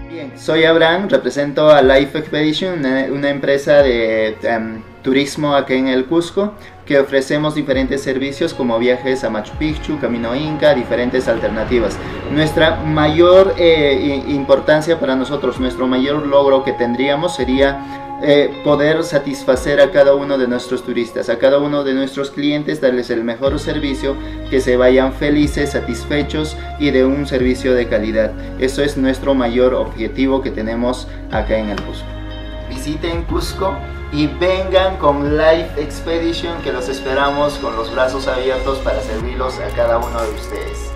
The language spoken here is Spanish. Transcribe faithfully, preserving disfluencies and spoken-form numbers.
Bien, soy Abraham, represento a Life Expedition, una, una empresa de um, turismo aquí en el Cusco, que ofrecemos diferentes servicios como viajes a Machu Picchu, Camino Inca, diferentes alternativas. Nuestra mayor eh, importancia para nosotros, nuestro mayor logro que tendríamos sería Eh, poder satisfacer a cada uno de nuestros turistas, a cada uno de nuestros clientes, darles el mejor servicio, que se vayan felices, satisfechos y de un servicio de calidad. Eso es nuestro mayor objetivo que tenemos acá en el Cusco. Visiten Cusco y vengan con Life Expedition, que los esperamos con los brazos abiertos para servirlos a cada uno de ustedes.